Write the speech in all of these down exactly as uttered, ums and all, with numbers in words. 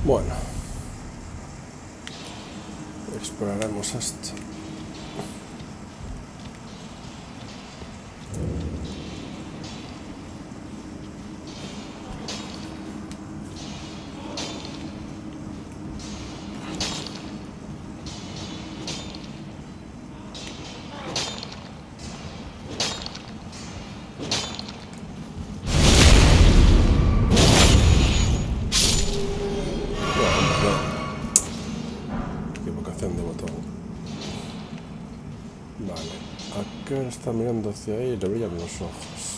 Bueno, exploraremos esto. Está mirando hacia ahí y le brillan los ojos.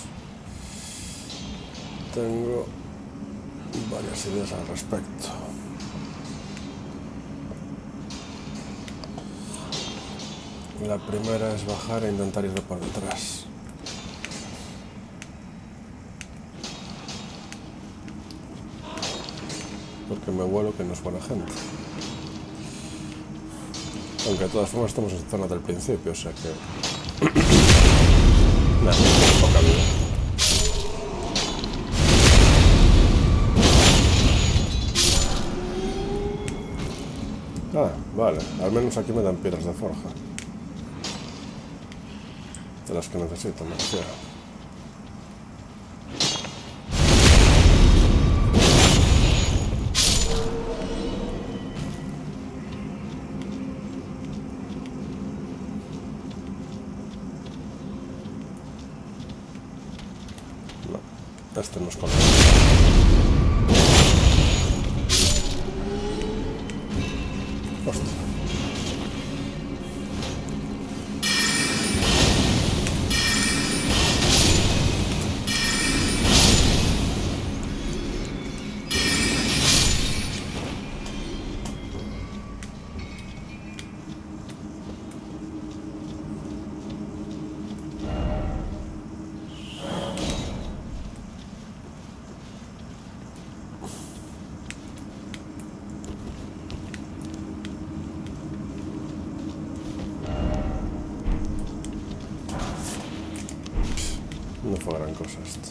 Tengo varias ideas al respecto. La primera es bajar e intentar irle por detrás. Porque me huelo que no es buena gente. Aunque de todas formas estamos en zona del principio, o sea que... Nah, poca vida. Ah, vale. Al menos aquí me dan piedras de forja. De las que necesito, me refiero. Este nos conoce. Hostia. No fue gran cosa esto.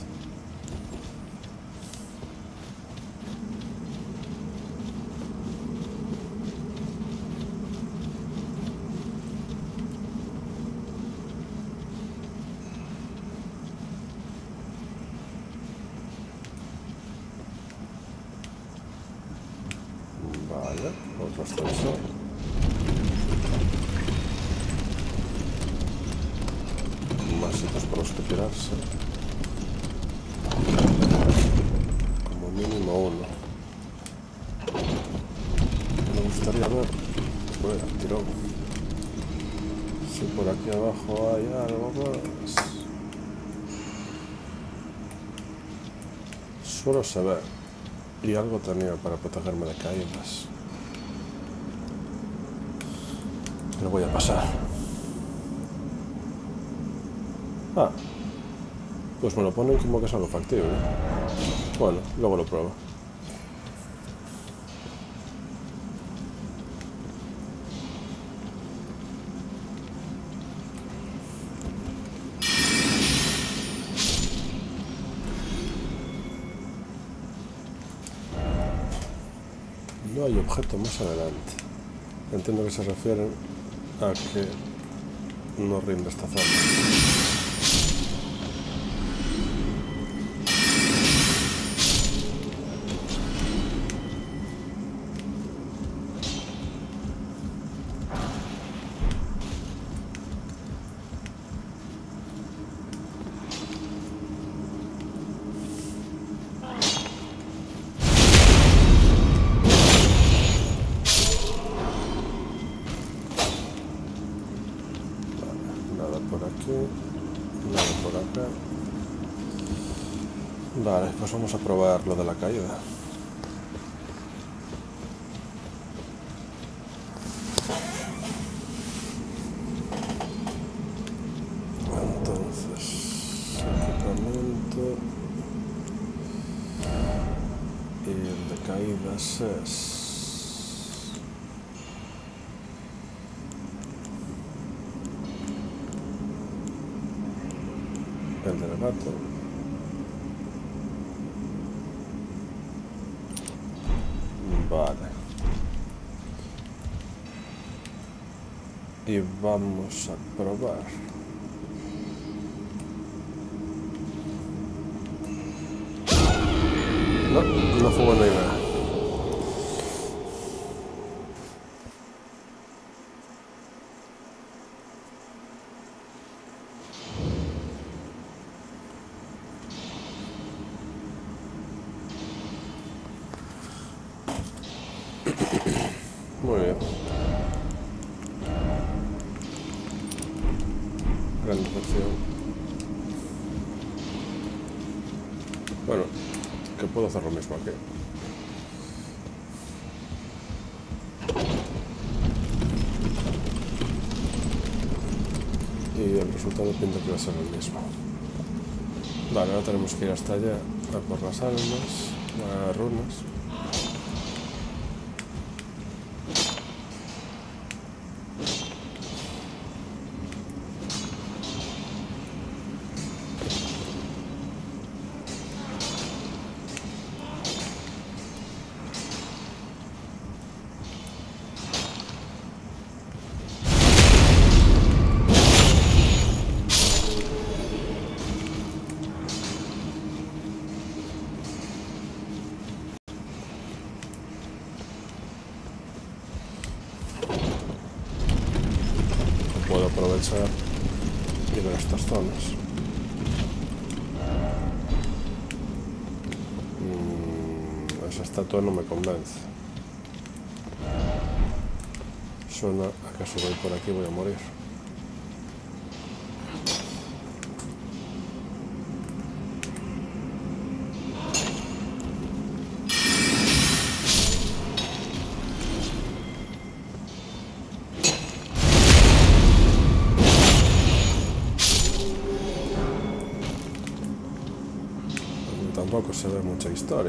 Vale, otro ascensor. Más sitios por los que tirarse. Como mínimo uno. Me gustaría ver, bueno, tirón. Si por aquí abajo hay algo más. Solo se ve. Y algo tenía para protegerme de caídas. Lo voy a pasar. Ah, pues me lo ponen como que es algo factible. Bueno, luego lo pruebo. No hay objeto más adelante. Entiendo que se refieren a que no rinde esta zona. Nada por acá. Vale, pues vamos a probar lo de la caída. Entonces, equipamiento. Y el de caídas es... el del gato. Vale. Y vamos a probar. No, no fue buena idea. Muy bien. Gran decepción. Bueno, que puedo hacer lo mismo aquí. Y el resultado pinta que va a ser el mismo. Vale, ahora tenemos que ir hasta allá a por las almas, las runas. Puedo aprovechar y ver estas zonas. Mm, esa estatua no me convence. Suena a que si voy por aquí voy a morir. Tampoco se ve mucha historia.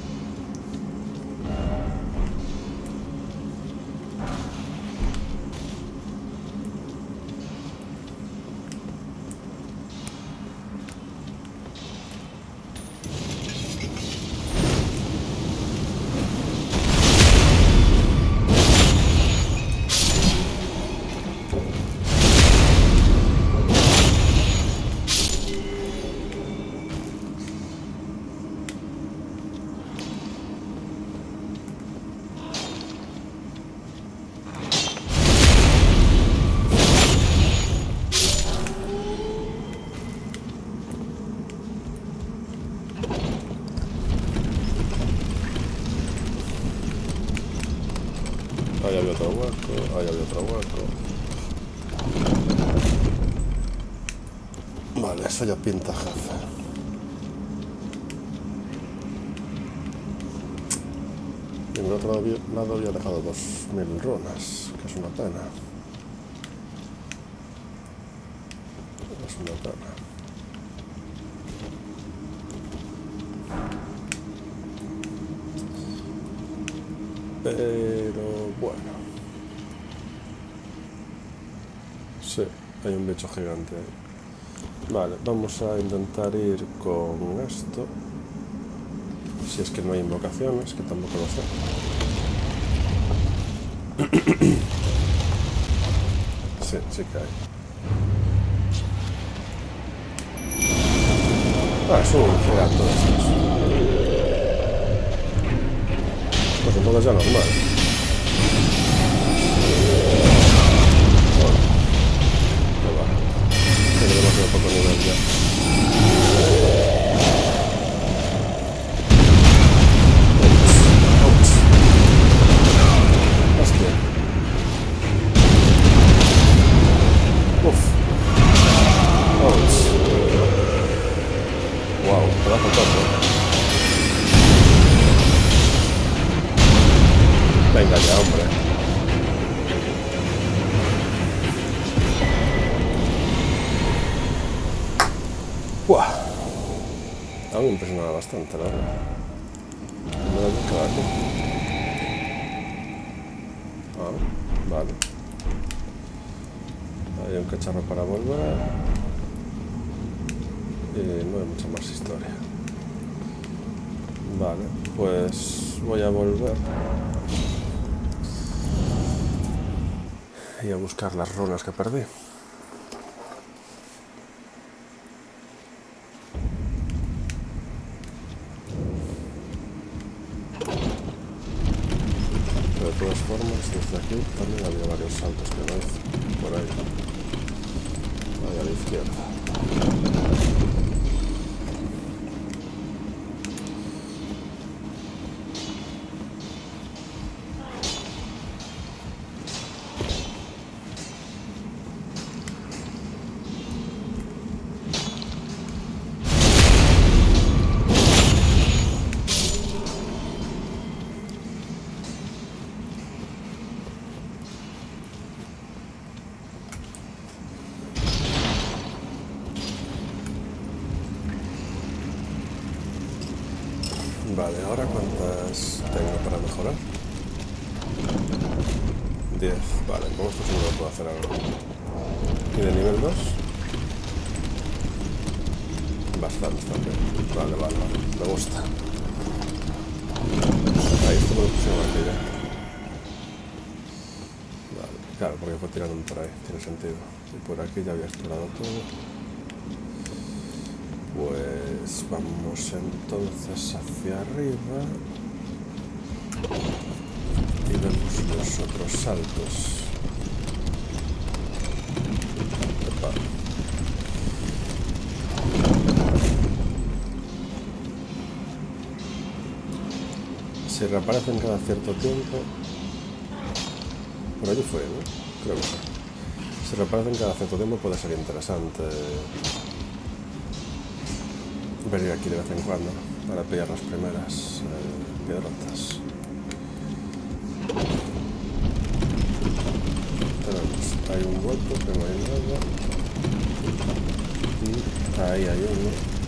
Ahí había otro hueco, ahí había otro hueco. Vale, eso ya pinta jefe. Y en el otro lado había dejado dos mil runas, que es una pena. Es una pena. Pero bueno. Sí, hay un bicho gigante ahí. Vale, vamos a intentar ir con esto. Si es que no hay invocaciones, que tampoco lo sé. Sí, sí que hay. Ah, es un gigante de estos. Pues entonces ya normal. Bueno, no va. Tengo demasiado poco nivel ya. Hostia. Uf. Ouch. Wow, pedazo todo. Venga ya, hombre. Buah. A mí me impresionaba bastante, la verdad. Me da que quedar aquí. Ah, vale. Hay un cacharro para volver. Y no hay mucha más historia. Vale. pues voy a volver y a buscar las runas que perdí. Pero de todas formas, desde aquí también había varios saltos que no hice. Por ahí. Ahí a la izquierda. Vale, ahora ¿cuántas tengo para mejorar? diez. Vale, con esto seguro lo puedo hacer ahora. ¿Y de nivel dos? Bastante también. Vale, vale, vale. Me gusta. Ahí esto me lo pusieron aquí ya. Vale, claro, porque fue tirando por ahí. Tiene sentido. Y por aquí ya había explorado todo. Pues vamos entonces hacia arriba y vemos los otros saltos. Epa. Se reaparecen cada cierto tiempo. Por allí fue, ¿no? Creo que sí. Se reaparecen cada cierto tiempo, puede ser interesante venir aquí de vez en cuando para pillar las primeras eh, piedrotas. Tenemos, hay un hueco que no hay nada y ahí hay uno.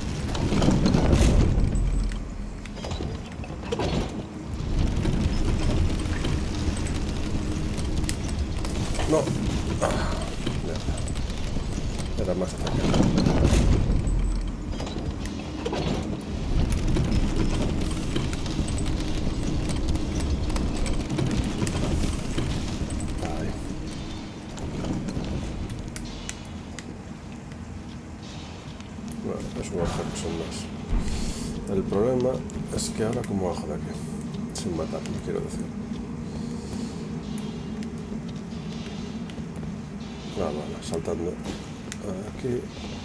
No, ah, mierda. Era más cercano. Es un objeto, son más. El problema es que ahora como bajo de aquí, sin matarme, quiero decir. Ah, vale, saltando aquí,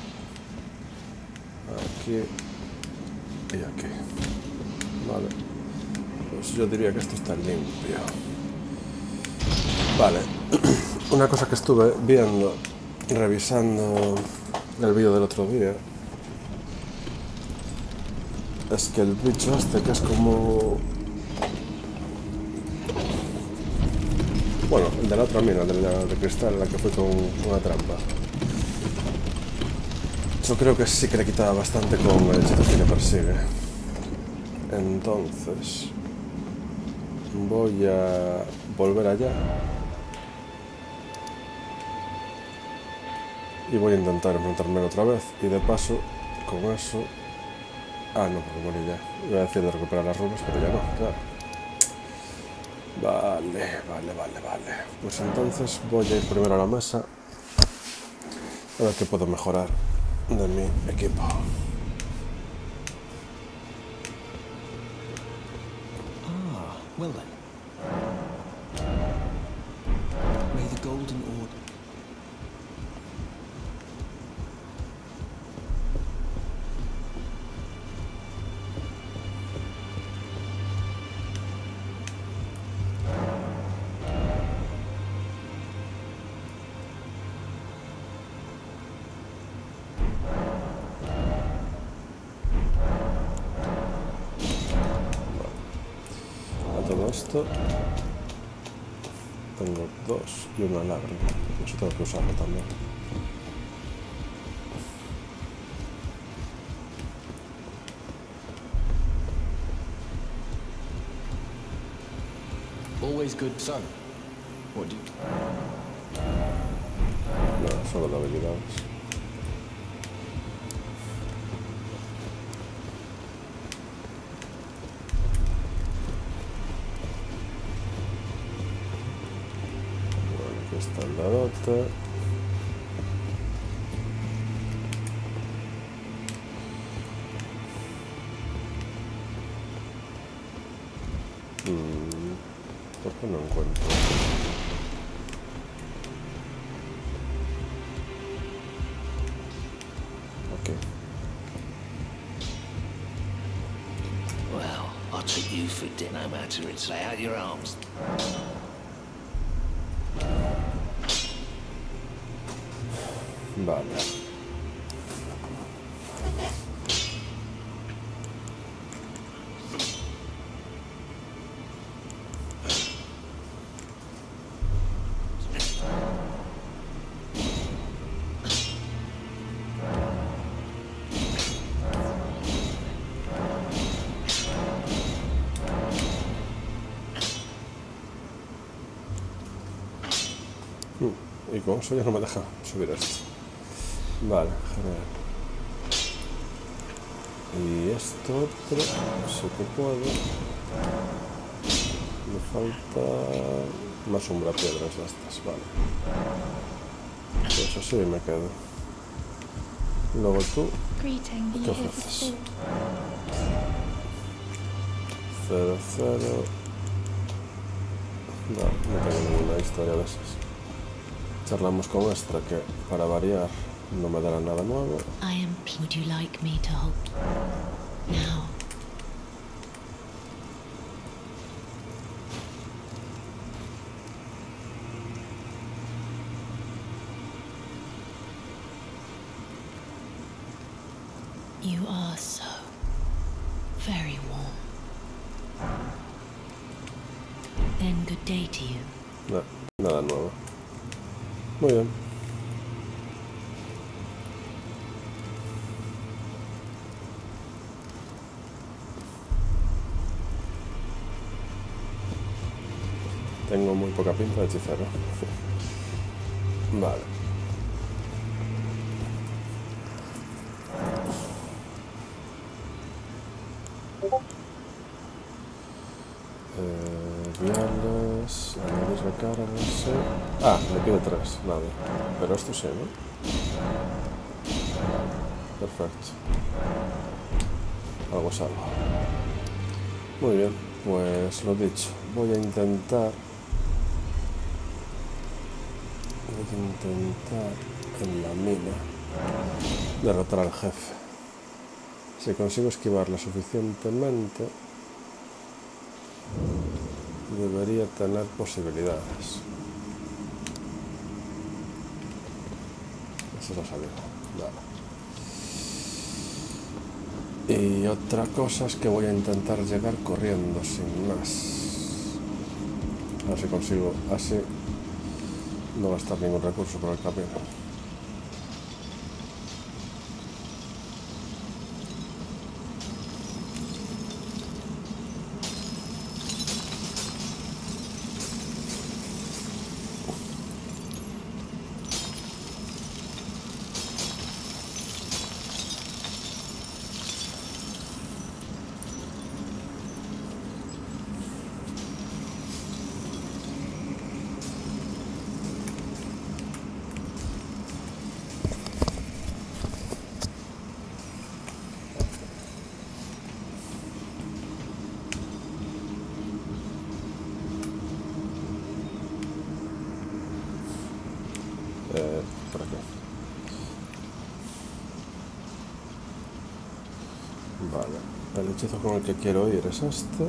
aquí y aquí. Vale, pues yo diría que esto está limpio. Vale, una cosa que estuve viendo, revisando el vídeo del otro día, es que el bicho este, que es como... Bueno, el de la otra mina, de la de cristal, la que fue con una trampa. Yo creo que sí que le quitaba bastante con el hechizo que le persigue. Entonces... voy a volver allá. Y voy a intentar enfrentarme otra vez. Y de paso, con eso... Ah, no, porque morí ya. Iba a decir de recuperar las runas, pero ya no, claro. Vale, vale, vale, vale. Pues entonces voy a ir primero a la mesa. A ver qué puedo mejorar de mi equipo. Ah, well then. May the golden order... Esto tengo dos y una lágrima, eso tengo que usarlo también. Always good. So, what do you... No, solo de habilidades. está el dadote. Mm, ¿por qué no encuentro? Ok. Well, I'll treat you for dinner, Maturin. Lay out your arms. Vale. Y con eso ya no me deja subir esto. Vale, genial. Y esto otro, sí que puedo. Me falta más umbra piedras de estas, vale. Pues así me quedo. Luego tú, ¿qué ofreces? Cero, cero. No, no tengo ninguna historia de esas. Charlamos con esta que, para variar, no me dará nada nuevo. I am. Would you like me to hold now? You are so very warm. Then good day to you. No, nada nuevo. Muy bien. Tengo muy poca pinta de hechicero. Vale. Eh, viales, añadir recargas, sí. Ah, me pide tres, nada. Pero esto sí, ¿no? Vale, perfecto. Algo es algo. Muy bien, pues lo dicho. Voy a intentar... Voy a intentar en la mina derrotar al jefe. Si consigo esquivarla suficientemente, debería tener posibilidades. Eso lo sabía. Vale. Y otra cosa es que voy a intentar llegar corriendo sin más. A ver si consigo así no gastar ningún recurso por el camino. Eh, por aquí. Vale, el hechizo con el que quiero ir es este.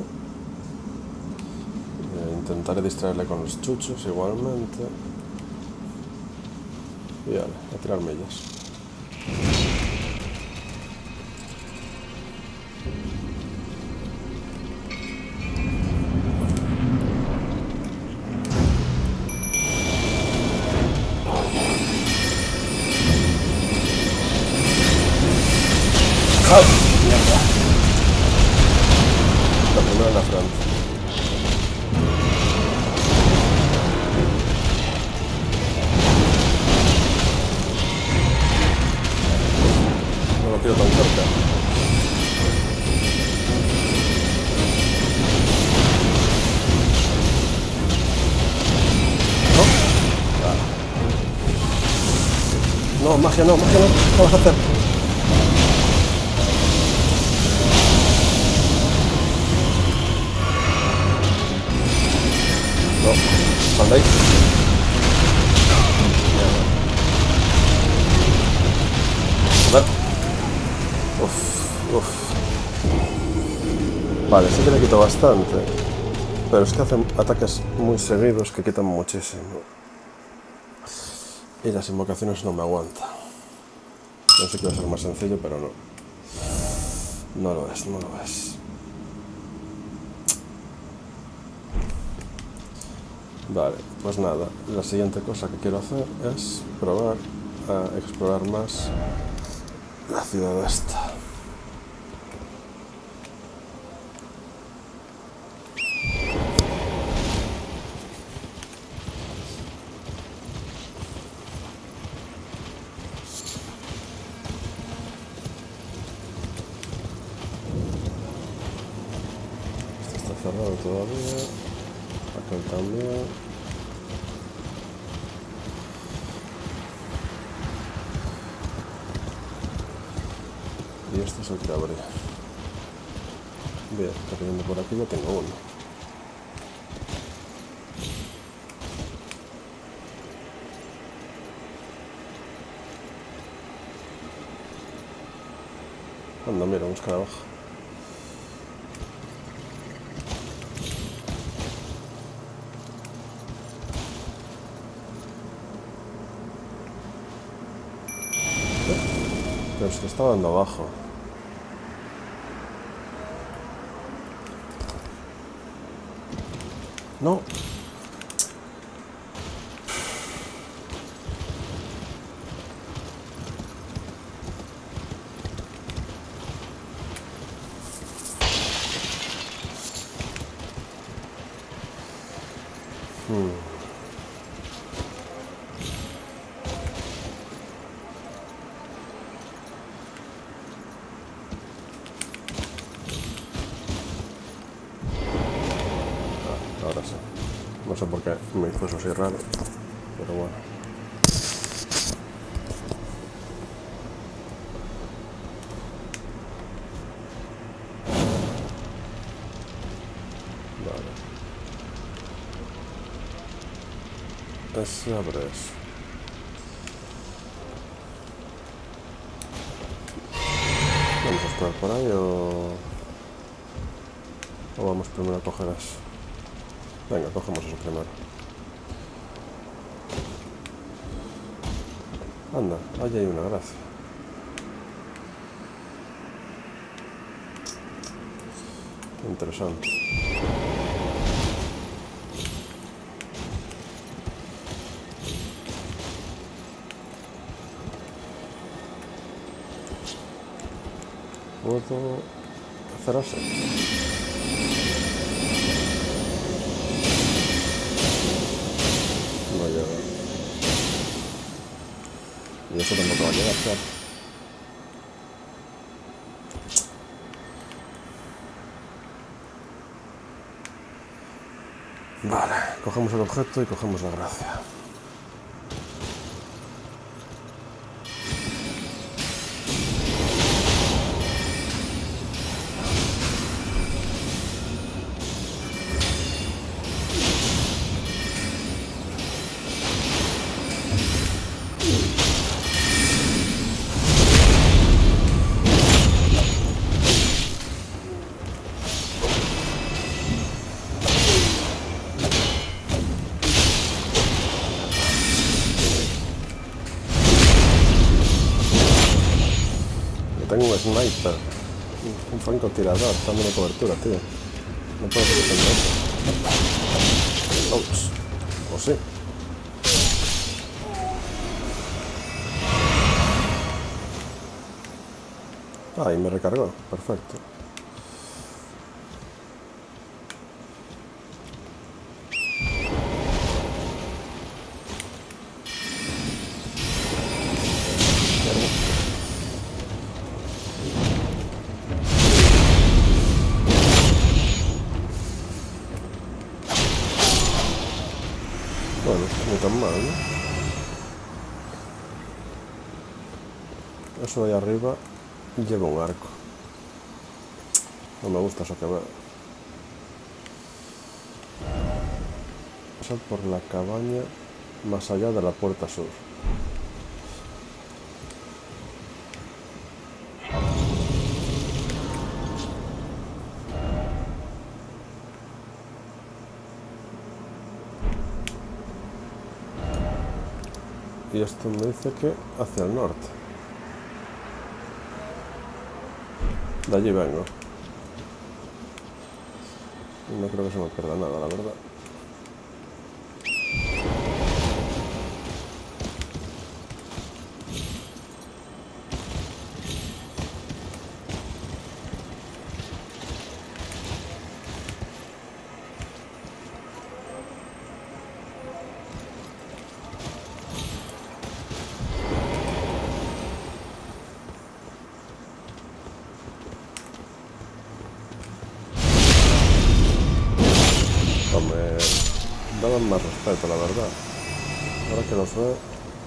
Eh, intentaré distraerle con los chuchos igualmente. Y vale, a tirar millas. La primera en la frente. No, magia no, magia no. ¿Qué vas a hacer? No, sal de ahí. Joder. Uf, uf. Vale, sí que le quito bastante. Pero es que hacen ataques muy seguidos que quitan muchísimo. Y las invocaciones no me aguantan. No sé que va a ser más sencillo, pero no. No lo es, no lo es. Vale, pues nada. La siguiente cosa que quiero hacer es probar a explorar más la ciudad esta. Cerrado todavía, aquel también. Y este es el que abrí. Bien, corriendo por aquí ya tengo uno. Anda, mira, un escarabajo. Pero se le estaba dando abajo. No. Hmm. Ahora sí. No sé por qué me hizo eso así raro, pero bueno. Vale. Ese abre eso. Vamos a explorar por ahí o... o vamos primero a coger eso. Venga, cogemos eso primero. Anda, ahí hay una, gracia. Interesante. ¿Puedo hacer así? No llega. Y eso tampoco va a llegar, claro. Vale, cogemos el objeto y cogemos la gracia. Tengo un sniper, un francotirador, dándome cobertura, tío. No puedo defender eso. Ouch. O sí. Ah, y me recargó. Perfecto. Bueno, no tan mal, ¿no? Eso de ahí arriba lleva un arco. No me gusta eso que veo. Pasar por la cabaña más allá de la puerta sur. Y esto me dice que hacia el norte. De allí vengo. Y no creo que se me pierda nada, la verdad. Daban más respeto, la verdad. Ahora que los veo.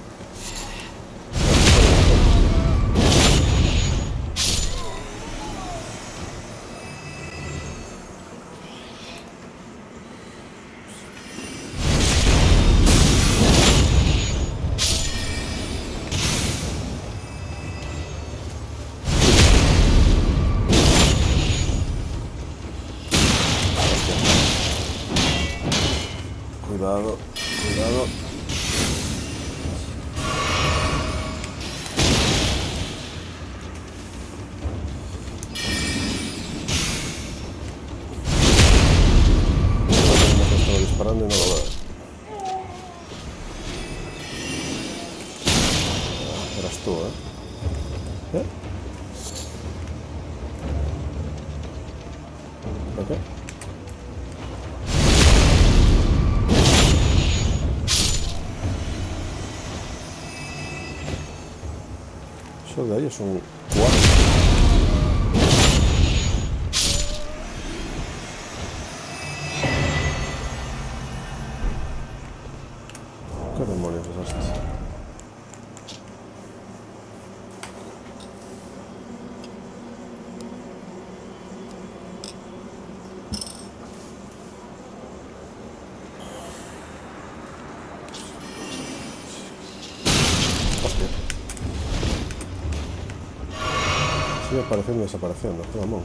Cuidado, cuidado. Me estaba disparando y no lo veo. Eras tú, ¿eh? ¿Eh? ¿Ok? Eso de ahí es un cuadro. ¿Qué demonios es esto? Hostia. Sigue apareciendo y desapareciendo, qué mamón.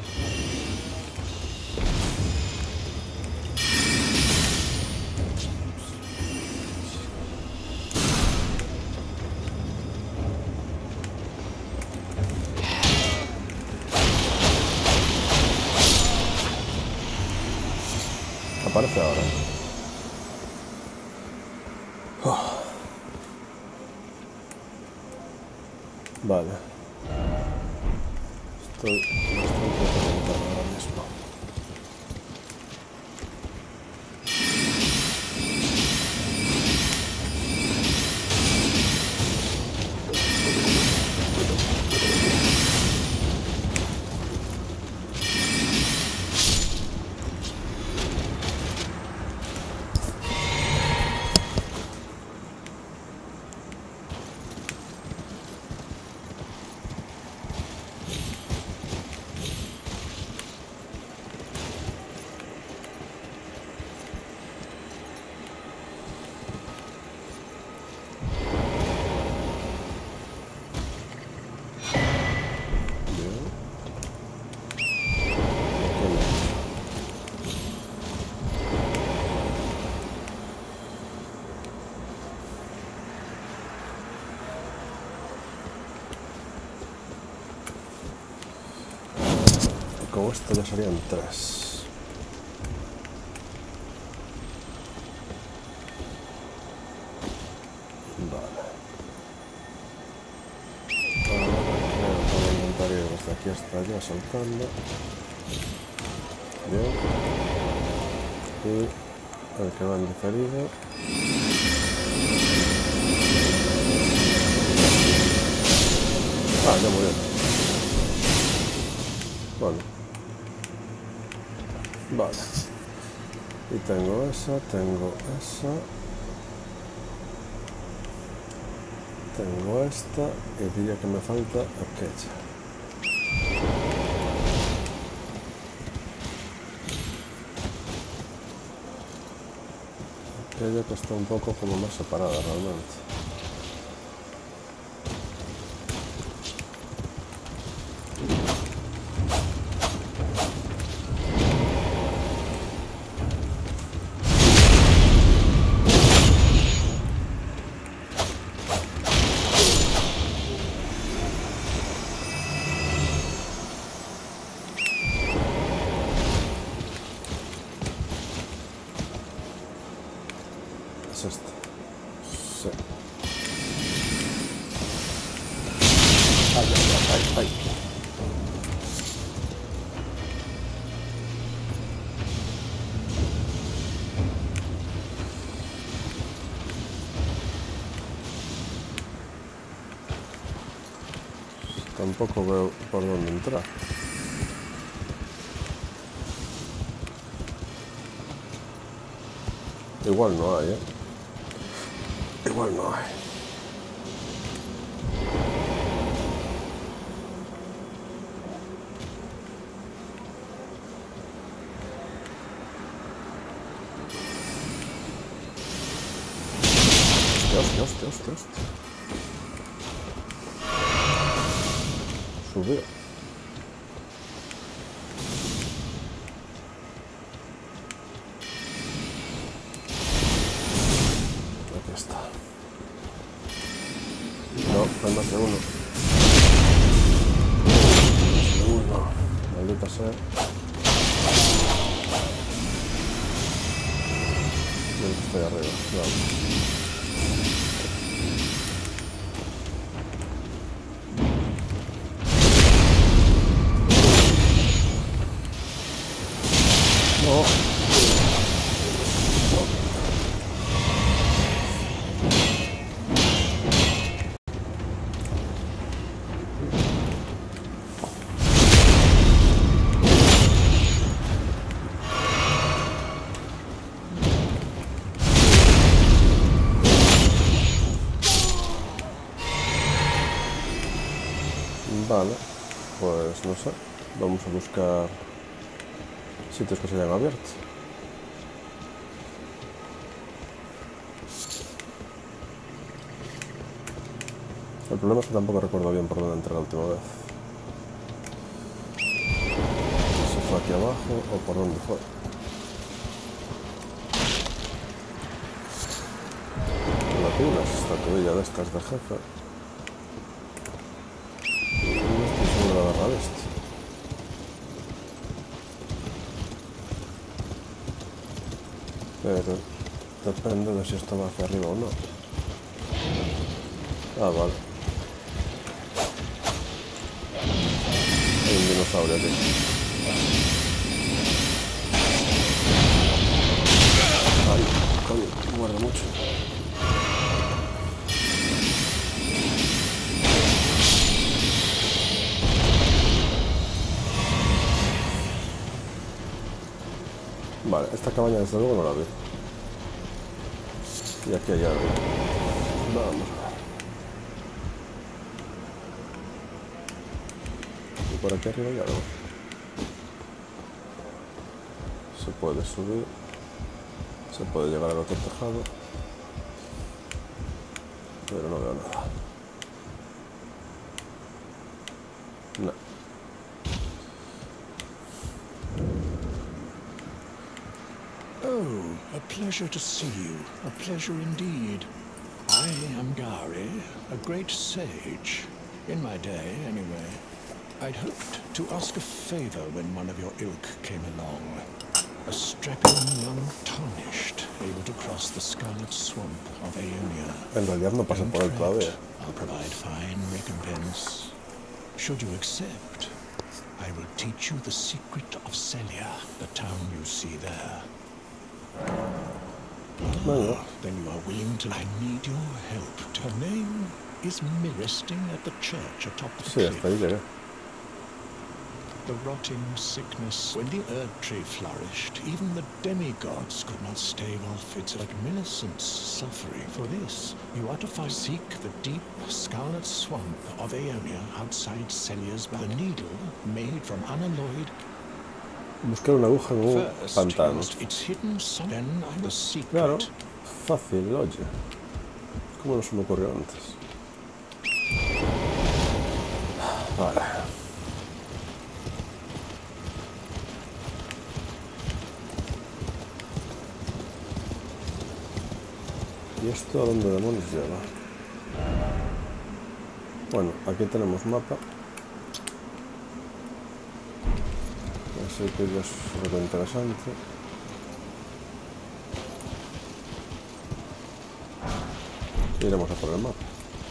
Aparece ahora. Oh. Vale. Estoy bastante atormentado ahora mismo. Con esto ya serían tres. Vale. Ahora creo que voy a intentar ir desde aquí hasta allá saltando. Bien. Y el que va en diferido. Ah, ya murió. Bueno. Vale. Y tengo esa, tengo esa. Tengo esta y diría que me falta aquella. Aquella que está un poco como más separada realmente. Es esta. Sí. Ay, ay, ay, ay. Tampoco veo por dónde entrar. Igual no hay, ¿eh? Igual no hay. Hostia, hostia, hostia, hostia. Subió. Aquí está. No, hay más de uno. Más de uno. Maldita sea. Yo estoy arriba. Vale. No. Vale, pues no sé. Vamos a buscar sitios que se hayan abierto. El problema es que tampoco recuerdo bien por dónde entré la última vez. Si fue aquí abajo o por dónde fue. La tengo una estatuilla de estas de jefe. No estoy seguro de agarrar este. Pero depende de si esto va hacia arriba o no. Ah, vale. Hay un dinosaurio aquí. Ay, coño, muerde mucho. Vale, esta cabaña desde luego no la veo. Y aquí hay algo. Vamos a ver. Y por aquí arriba hay algo. Se puede subir. Se puede llegar al otro tejado. Pero no veo nada. No. Oh, a pleasure to see you. A pleasure indeed. I am Gari, a great sage. In my day, anyway. I'd hoped to ask a favor when one of your ilk came along. A strapping young tarnished, able to cross the scarlet swamp of Aeonia. En realidad no pasa por él todavía. I'll provide fine recompense. Should you accept, I will teach you the secret of Celia, the town you see there. Bueno. Then you are willing to... I need your help. Her name is Miristing at the church atop the Sí, cliff. hasta ahí llegué. The rotting sickness. When the Erd Tree flourished, even the demigods could not stave off its Millicent's suffering. For this, you are to find, seek the deep scarlet swamp of Aeonia outside Celia's Valley. The needle, made from unalloyed. Buscar una aguja en un First, pantano. used its hidden sun. Then I was secret. Claro, fácil, oye. ¿Cómo no se me ocurrió antes? Vale. ¿Y esto a dónde demonios lleva? Bueno, aquí tenemos mapa. Así que ya es algo interesante. Iremos a por el mapa.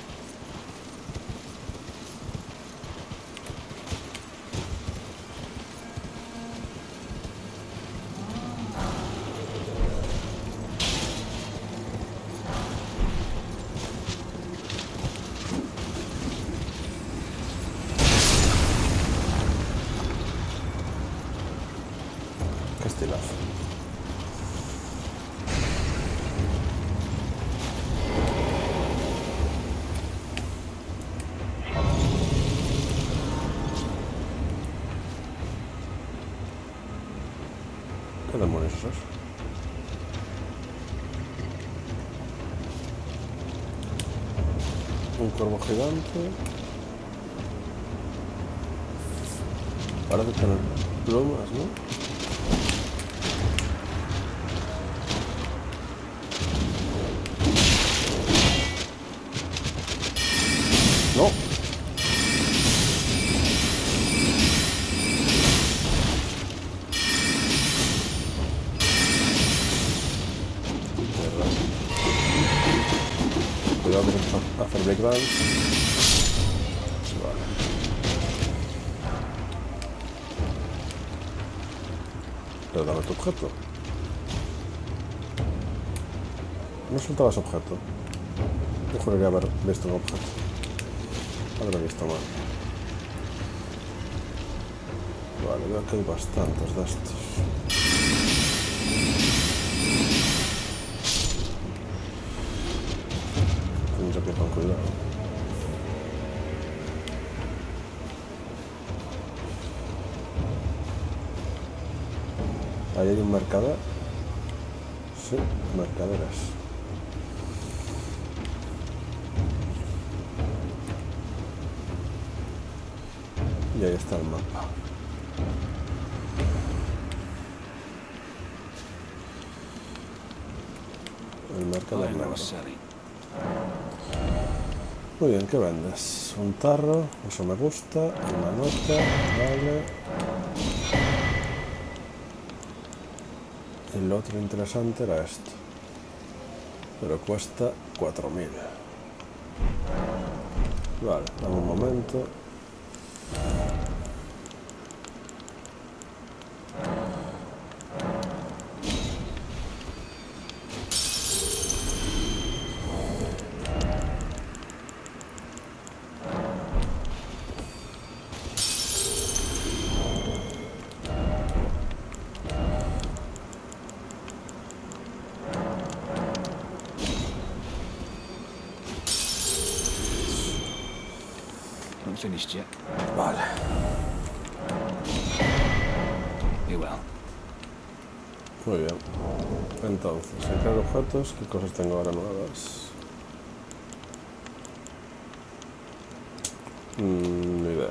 Qué estilazo. ¿Qué demonios es eso? Un cuervo gigante. Parece tener plumas, ¿no? No. Cuidado que vamos a hacer break dance. Vale. Pero dame tu objeto. No soltabas objeto. Yo juraría haber visto un objeto. Habré visto mal. Vale, veo que hay bastantes de estos. Tendré que ir con cuidado. Ahí hay un mercader. Sí, mercaderes. Y ahí está el mapa. El mercader negro. Muy bien, ¿qué vendes? Un tarro, eso me gusta. Una nota, vale. Y lo otro interesante era esto. Pero cuesta cuatro mil. Vale, dame un momento. Finished yet? Vale. You well. Muy bien. Entonces, sacar objetos. ¿Qué cosas tengo ahora nuevas? Mm, ni idea.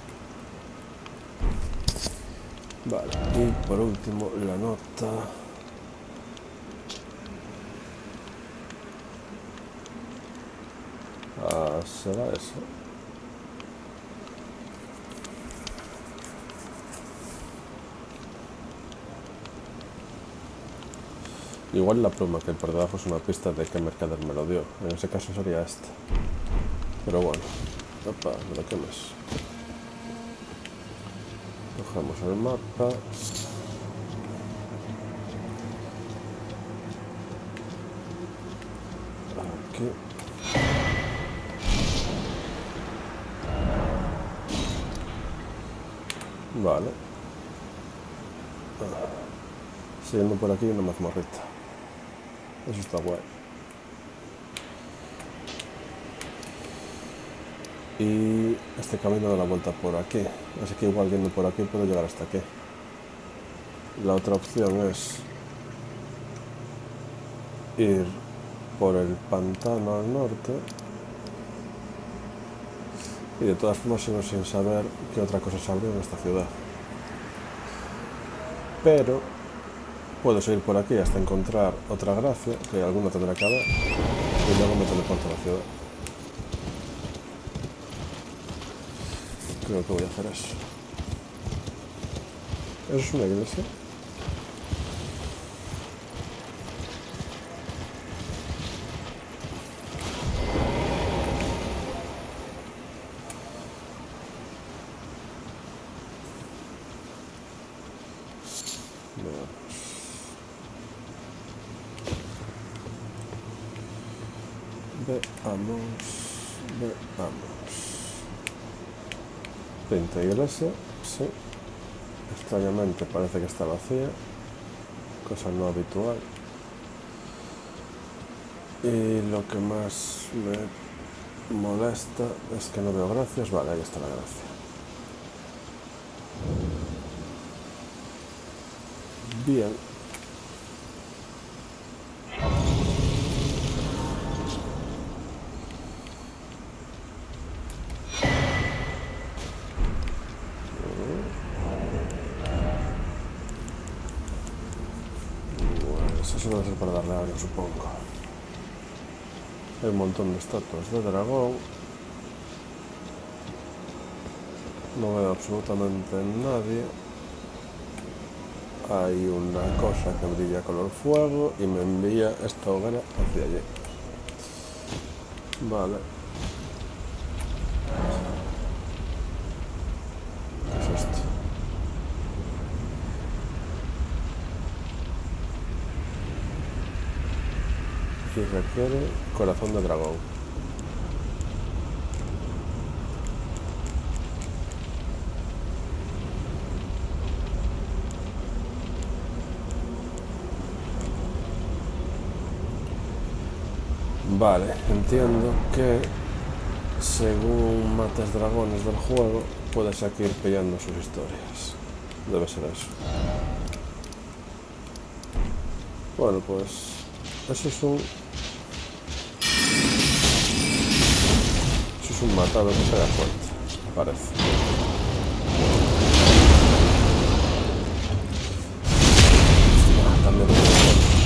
Vale. Y por último, la nota. Ah, ¿será eso? Igual la pluma que hay por debajo es una pista de qué mercader me lo dio. En ese caso sería esta. Pero bueno. Opa, no lo quemes. Cogemos el mapa. Aquí. Vale. Ah. Siguiendo por aquí una mazmorrita. Eso está guay. Y este camino da la vuelta por aquí. Así que igual yendo por aquí puedo llegar hasta aquí. La otra opción es ir por el pantano al norte. Y de todas formas sigo sin saber qué otra cosa se abrió en esta ciudad. Pero puedo seguir por aquí hasta encontrar otra gracia, que alguna tendrá que haber, y luego me teleporto a la ciudad. Creo que voy a hacer eso. ¿Eso es una iglesia? Veamos, veamos. Pinta iglesia, sí. Extrañamente parece que está vacía, cosa no habitual. Y lo que más me molesta es que no veo gracias. Vale, ahí está la gracia. Bien. Eso debe ser para darle algo, supongo. Hay un montón de estatuas de dragón. No veo absolutamente nadie. Hay una cosa que brilla color fuego y me envía esta hoguera hacia allí. Vale. ¿Qué es esto? Y requiere corazón de dragón. Vale, entiendo que según mates dragones del juego puedes aquí ir pillando sus historias. Debe ser eso. Bueno, pues eso es un... Eso es un matado que pega fuerte, parece. Hostia, también lo veo.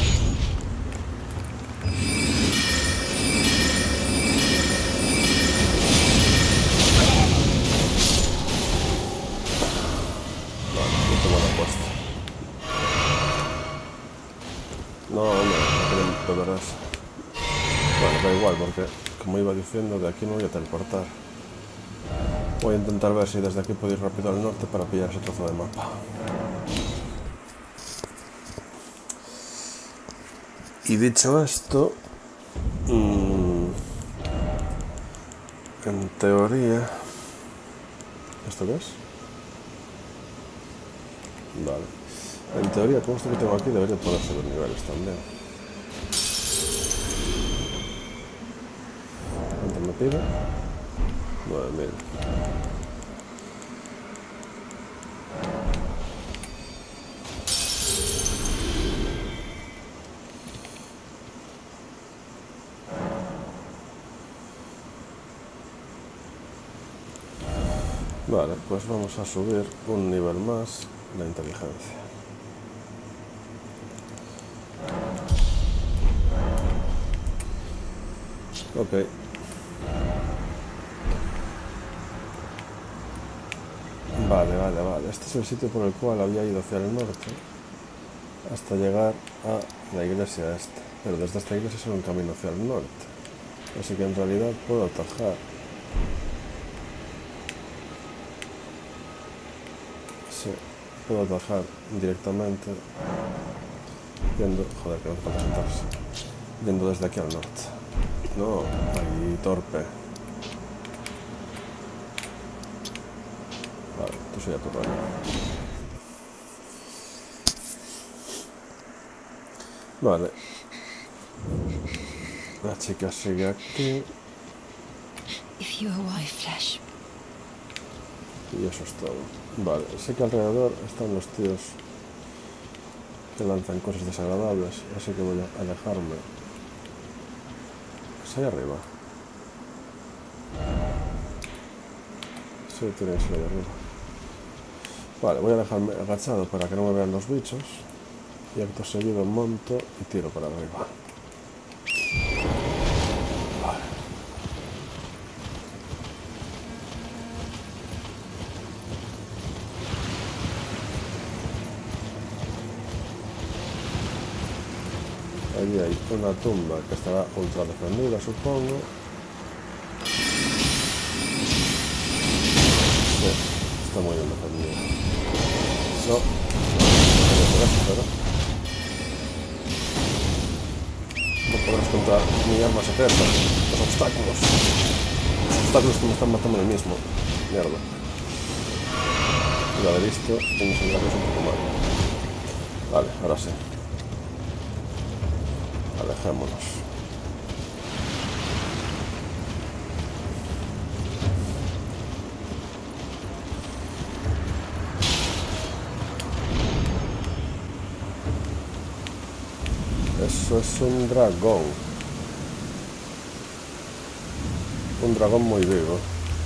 No, no, no quiero beber eso. Bueno, da igual, porque como iba diciendo, de aquí me voy a teleportar. Voy a intentar ver si desde aquí puedo ir rápido al norte para pillar ese trozo de mapa. Y dicho esto, mmm, en teoría... ¿Esto qué es? Vale. En teoría, con esto que tengo aquí debería poder subir niveles también. ¿Cuánto me pide? nueve mil. Vale, pues vamos a subir un nivel más la inteligencia. Ok. Vale, vale, vale. Este es el sitio por el cual había ido hacia el norte hasta llegar a la iglesia esta. Pero desde esta iglesia es un camino hacia el norte. Así que en realidad puedo atajar. Sí, puedo atajar directamente yendo... Joder, que no puedo sentarse. Yendo desde aquí al norte. No, ahí torpe. Vale. Esto sería tu rollo. Vale. La chica sigue aquí. If you are white flesh. Y eso es todo. Vale, sé que alrededor están los tíos que lanzan cosas desagradables, así que voy a alejarme. ¿Es ahí arriba? Sí, tiene que ser ahí arriba. Vale, voy a dejarme agachado para que no me vean los bichos. Y acto seguido monto y tiro para arriba. Vale. Allí hay una tumba que estará ultra defendida, supongo. Sí, está muy bien defendida. No, no por eso, pero no podrás contar mi arma secreta, los obstáculos. Los obstáculos que me están matando a mí mismo. Mierda. Ya he visto y mis engaños un poco mal. Vale, ahora sí. Alejémonos. Eso es un dragón. Un dragón muy vivo.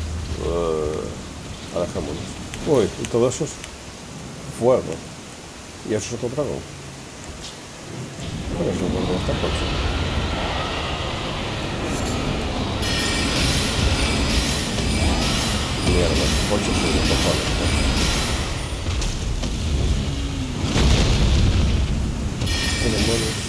Uh, alejémonos. Uy, y todo eso es fuego. ¿Y eso es otro dragón? ¿Cuál es el dragón de esta cosa? Mierda, ocho suyos, cojones. ¿Qué demonios?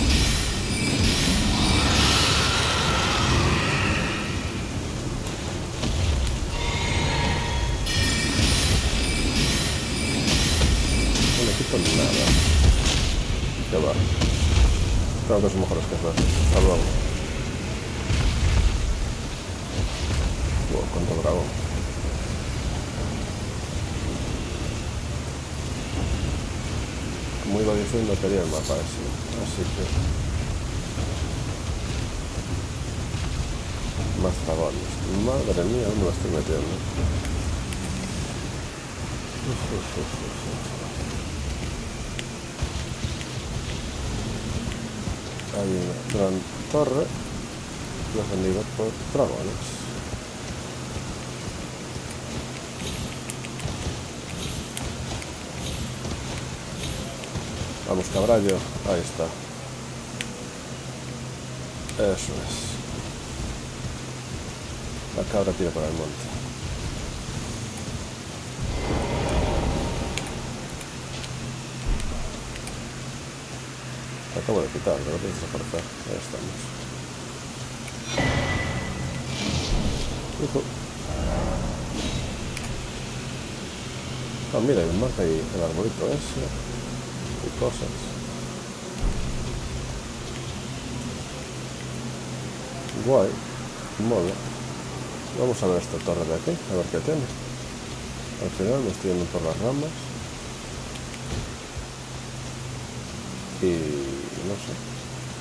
Nada. Ya va. Tengo que ser mejores que hacer. Hasta luego. Wow, cuánto dragón. Como iba diciendo, quería el mapa ese. Así que... más dragones. Madre mía, ¿dónde lo estoy metiendo? Uf, uf, uf, uf. Hay una gran torre defendida por dragones. Vamos, caballo. Ahí está. Eso es. La cabra tira para el monte. Acabo de quitar, pero no tienes que desaparecer. Ahí estamos. Hijo. Ah, mira, hay un mapa y el arbolito ese. Y cosas. Guay. Mola. Vamos a ver esta torre de aquí, a ver qué tiene. Al final me estoy yendo por las ramas. Y no sé.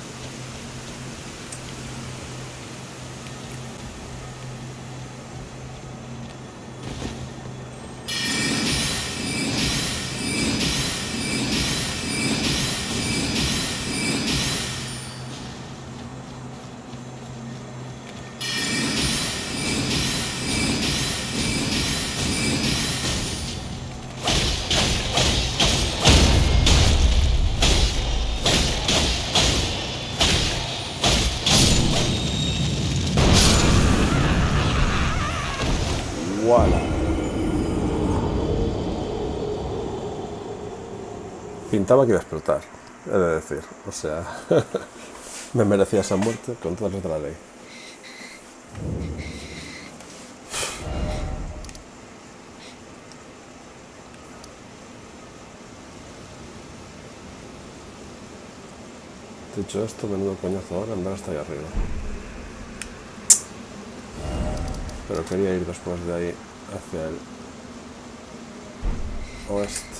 Voilà. Pintaba que iba a explotar, he de decir. O sea, me merecía esa muerte con todas las de la ley. Dicho esto, menudo coñazo ahora andar hasta ahí arriba. Pero quería ir después de ahí hacia el oeste.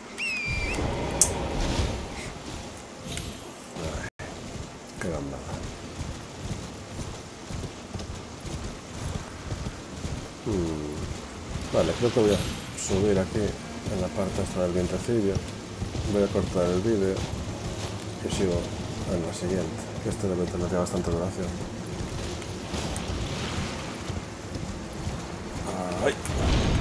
Ay, qué gambada. Hmm. Vale, creo que voy a subir aquí en la parte esta del vientecillo. Voy a cortar el vídeo y sigo en la siguiente, que este debe tener ya bastante duración. Ay.